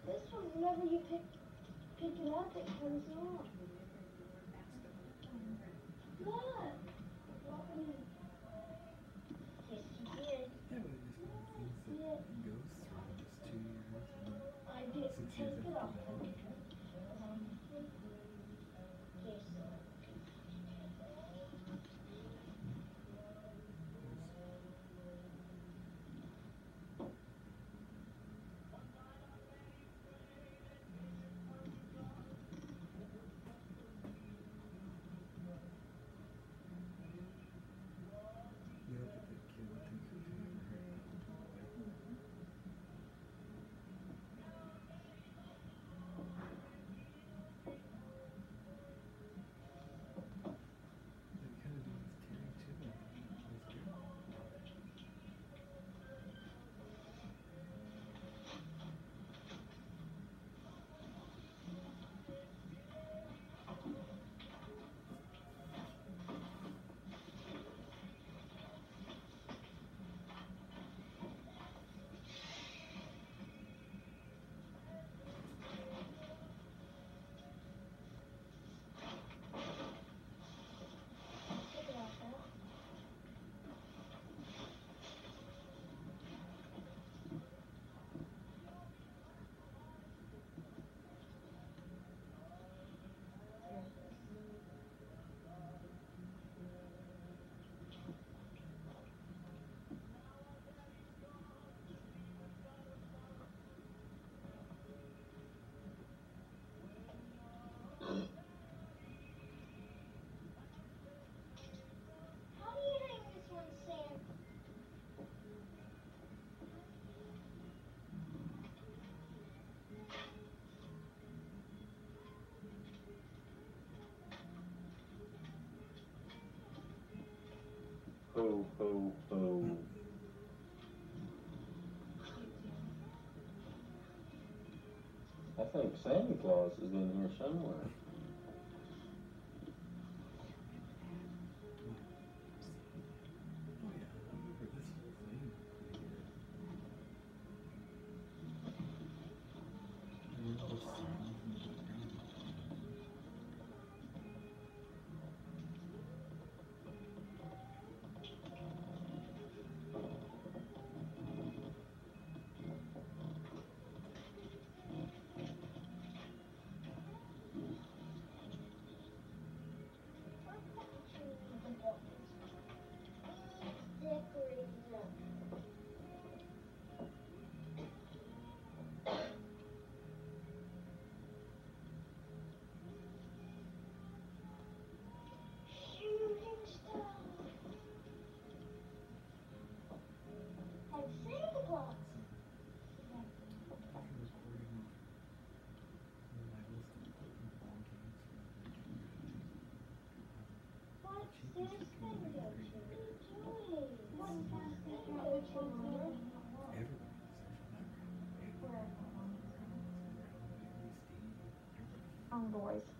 This one, whenever you pick it up, it comes off. Look! What are you? Yes, you did. Yeah, but it just means that it goes through just 2 years and then I didn't 6 years take it after off. that. Yes. You hope that the kid will think of you ever heard about it. They kind of do with Terry too. It was good. Take it off now. How do you hang this one, Sam? Ho, ho, ho. I think Santa Claus is in here somewhere. Oh yeah, I remember this whole thing. I remember those sounds in the background. Decorating up. Shooting star. Like Santa Claus. After recording my list of important ball games for the What's Champions this League thing game go every to? year. What's this thing go to, Mama? Everybody was there for that round. Everybody was there. Steve, everybody. Boys.